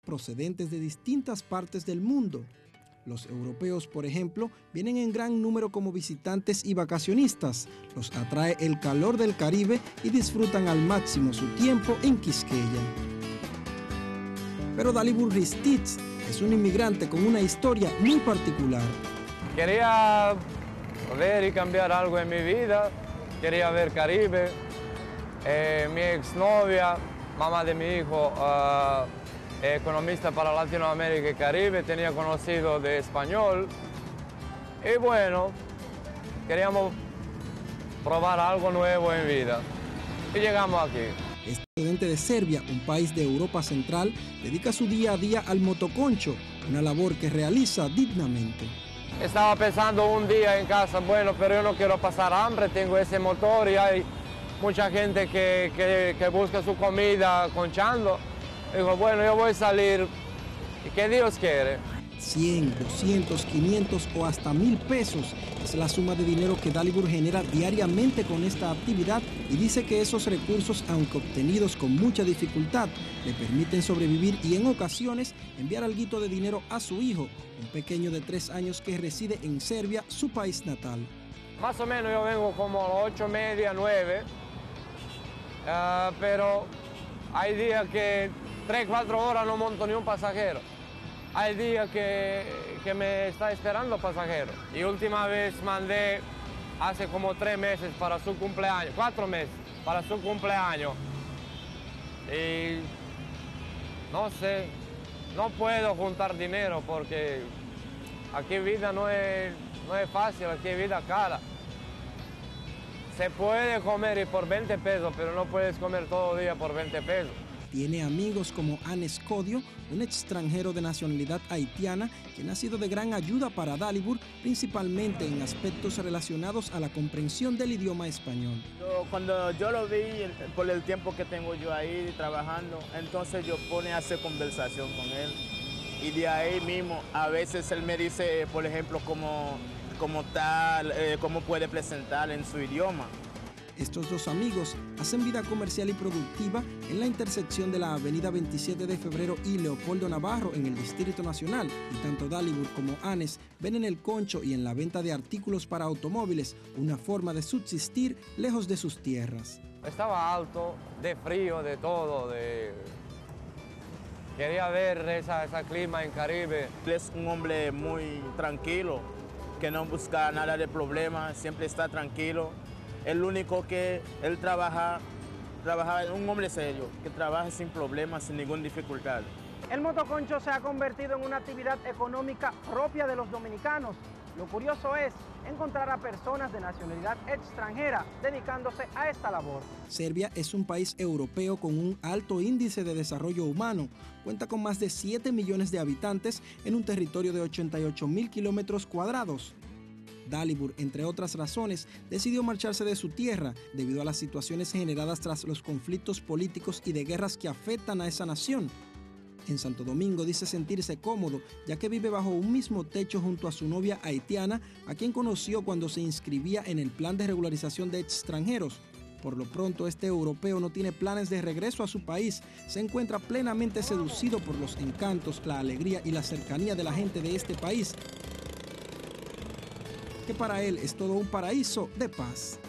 procedentes de distintas partes del mundo. Los europeos, por ejemplo, vienen en gran número como visitantes y vacacionistas. Los atrae el calor del Caribe y disfrutan al máximo su tiempo en Quisqueya. Pero Dalibor Ristich es un inmigrante con una historia muy particular. Quería ver y cambiar algo en mi vida, quería ver Caribe. Mi exnovia, mamá de mi hijo, economista para Latinoamérica y Caribe, tenía conocido de español. Y bueno, queríamos probar algo nuevo en vida. Y llegamos aquí. Este estudiante de Serbia, un país de Europa Central, dedica su día a día al motoconcho, una labor que realiza dignamente. Estaba pensando un día en casa, bueno, pero yo no quiero pasar hambre, tengo ese motor y hay mucha gente que busca su comida conchando. Digo, bueno, yo voy a salir y que Dios quiere. 100, 200, 500 o hasta 1000 pesos es la suma de dinero que Dalibor genera diariamente con esta actividad y dice que esos recursos, aunque obtenidos con mucha dificultad, le permiten sobrevivir y en ocasiones enviar alguito de dinero a su hijo, un pequeño de 3 años que reside en Serbia, su país natal. Más o menos yo vengo como a las 8:30, 9, pero hay días que 3, 4 horas no monto ni un pasajero. Hay días que me está esperando pasajero. Y última vez mandé hace como 3 meses para su cumpleaños, 4 meses para su cumpleaños. Y no sé, no puedo juntar dinero porque aquí vida no es fácil, aquí vida cara. Se puede comer y por 20 pesos, pero no puedes comer todo el día por 20 pesos. Tiene amigos como Anes Codio, un extranjero de nacionalidad haitiana, quien ha sido de gran ayuda para Dalibor, principalmente en aspectos relacionados a la comprensión del idioma español. Cuando yo lo vi, por el tiempo que tengo yo ahí trabajando, entonces yo pone a hacer conversación con él. Y de ahí mismo, a veces él me dice, por ejemplo, cómo puede presentar en su idioma. Estos dos amigos hacen vida comercial y productiva en la intersección de la avenida 27 de Febrero y Leopoldo Navarro en el Distrito Nacional, y tanto Dalibor como Anes ven en el concho y en la venta de artículos para automóviles una forma de subsistir lejos de sus tierras. Estaba alto, de frío, de todo, quería ver ese clima en Caribe. Él es un hombre muy tranquilo, que no busca nada de problemas, siempre está tranquilo. El único que él trabaja un hombre serio, que trabaja sin problemas, sin ninguna dificultad. El motoconcho se ha convertido en una actividad económica propia de los dominicanos. Lo curioso es encontrar a personas de nacionalidad extranjera dedicándose a esta labor. Serbia es un país europeo con un alto índice de desarrollo humano. Cuenta con más de 7 millones de habitantes en un territorio de 88.000 kilómetros cuadrados. Dalibor, entre otras razones, decidió marcharse de su tierra debido a las situaciones generadas tras los conflictos políticos y de guerras que afectan a esa nación. En Santo Domingo dice sentirse cómodo, ya que vive bajo un mismo techo junto a su novia haitiana, a quien conoció cuando se inscribía en el plan de regularización de extranjeros. Por lo pronto, este europeo no tiene planes de regreso a su país. Se encuentra plenamente seducido por los encantos, la alegría y la cercanía de la gente de este país, que para él es todo un paraíso de paz.